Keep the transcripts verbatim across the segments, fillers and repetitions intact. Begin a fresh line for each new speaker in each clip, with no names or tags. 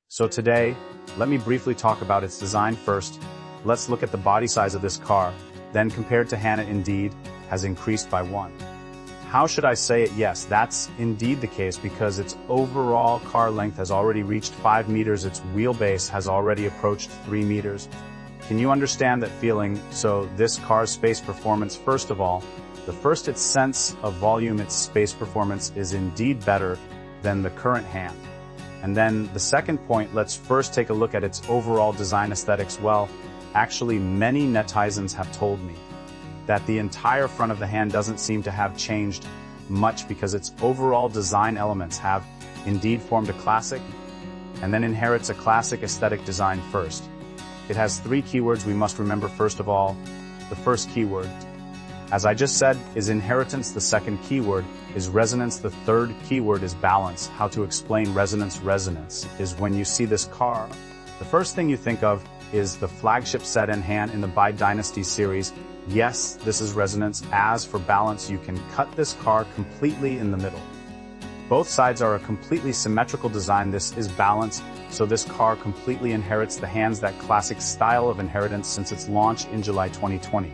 So today, let me briefly talk about its design first. Let's look at the body size of this car, then compared to Han L indeed, has increased by one. How should I say it? Yes, that's indeed the case because its overall car length has already reached five meters, its wheelbase has already approached three meters. Can you understand that feeling? So this car's space performance, first of all, the first its sense of volume, its space performance is indeed better than the current Han L. And then the second point, let's first take a look at its overall design aesthetics. Well, actually many netizens have told me that the entire front of the Han L doesn't seem to have changed much because its overall design elements have indeed formed a classic and then inherits a classic aesthetic design first. It has three keywords we must remember. First of all, the first keyword, as I just said, is inheritance. The second keyword is resonance. The third keyword is balance. How to explain resonance? Resonance is when you see this car, the first thing you think of is the flagship sedan Han L in the B Y D Dynasty series. Yes, this is resonance. As for balance, you can cut this car completely in the middle. Both sides are a completely symmetrical design. This is balance, so this car completely inherits the Han L's that classic style of inheritance since its launch in July twenty twenty.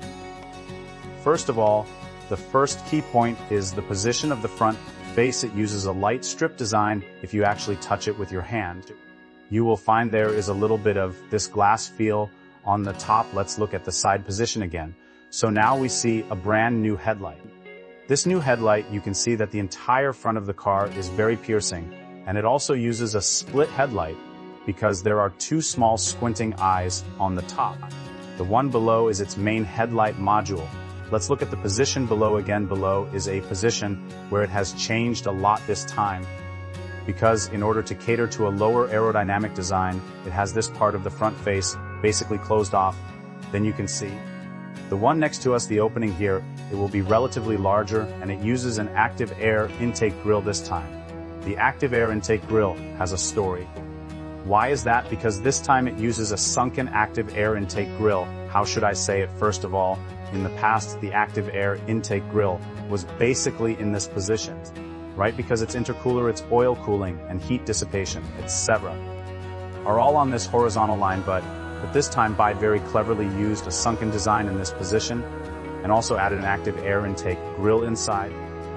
First of all, the first key point is the position of the front face. It uses a light strip design. If you actually touch it with your hand, you will find there is a little bit of this glass feel on the top. Let's look at the side position again. So now we see a brand new headlight. This new headlight, you can see that the entire front of the car is very piercing, and it also uses a split headlight because there are two small squinting eyes on the top. The one below is its main headlight module. Let's look at the position below again. Below is a position where it has changed a lot this time, because in order to cater to a lower aerodynamic design, it has this part of the front face basically closed off. Then you can see the one next to us, the opening here, it will be relatively larger, and it uses an active air intake grille this time. The active air intake grille has a story. Why is that? Because this time it uses a sunken active air intake grille. How should I say it? First of all, in the past, the active air intake grille was basically in this position, right? Because its intercooler, its oil cooling, and heat dissipation, et cetera, are all on this horizontal line, but, but this time B Y D very cleverly used a sunken design in this position and also added an active air intake grille inside.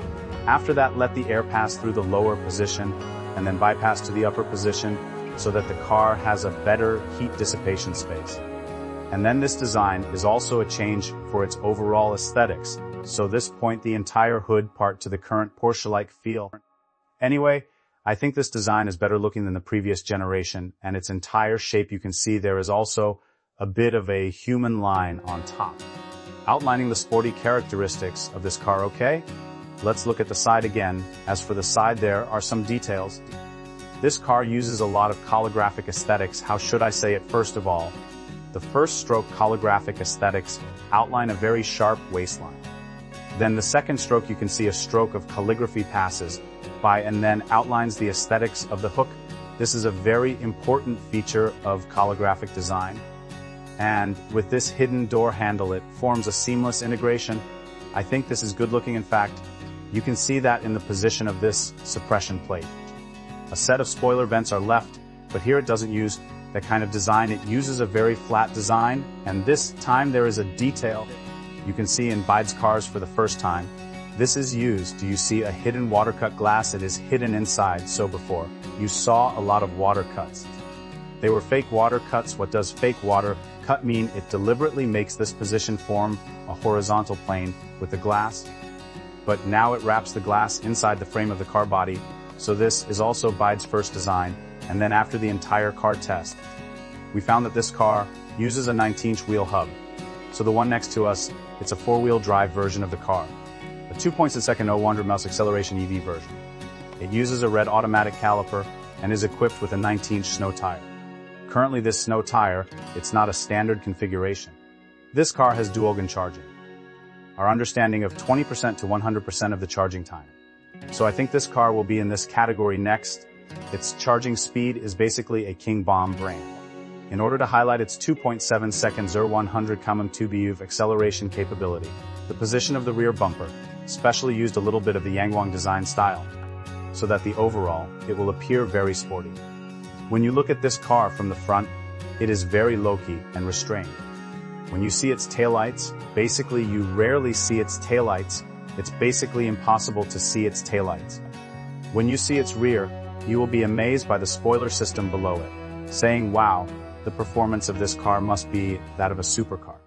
After that, let the air pass through the lower position and then bypass to the upper position so that the car has a better heat dissipation space. And then this design is also a change for its overall aesthetics. So this point the entire hood part to the current Porsche-like feel. Anyway, I think this design is better looking than the previous generation, and its entire shape, you can see there is also a bit of a human line on top, outlining the sporty characteristics of this car. Okay, let's look at the side again. As for the side, there are some details. This car uses a lot of calligraphic aesthetics. How should I say it? First of all, the first stroke calligraphic aesthetics outline a very sharp waistline. Then the second stroke, you can see a stroke of calligraphy passes by and then outlines the aesthetics of the hook. This is a very important feature of calligraphic design. And with this hidden door handle, it forms a seamless integration. I think this is good looking. In fact, you can see that in the position of this suppression plate. A set of spoiler vents are left, but here it doesn't use that kind of design. It uses a very flat design, and this time there is a detail you can see in B Y D's cars for the first time. This is used. Do you see a hidden water cut glass? It is hidden inside. So before, you saw a lot of water cuts. They were fake water cuts. What does fake water cut mean? It deliberately makes this position form a horizontal plane with the glass, but now it wraps the glass inside the frame of the car body. So this is also B Y D's first design. And then after the entire car test, we found that this car uses a nineteen inch wheel hub. So the one next to us, it's a four-wheel drive version of the car, a two point six second one hundred miles acceleration E V version. It uses a red automatic caliper and is equipped with a nineteen inch snow tire. Currently this snow tire, it's not a standard configuration. This car has dual-gun charging. Our understanding of twenty percent to one hundred percent of the charging time. So I think this car will be in this category next. Its charging speed is basically a King Bomb brain. In order to highlight its two point seven seconds or one hundred kilometers per hour acceleration capability, the position of the rear bumper specially used a little bit of the Yangwang design style, so that the overall, it will appear very sporty. When you look at this car from the front, it is very low-key and restrained. When you see its taillights, basically you rarely see its taillights. It's basically impossible to see its taillights. When you see its rear, you will be amazed by the spoiler system below it, saying, wow, the performance of this car must be that of a supercar.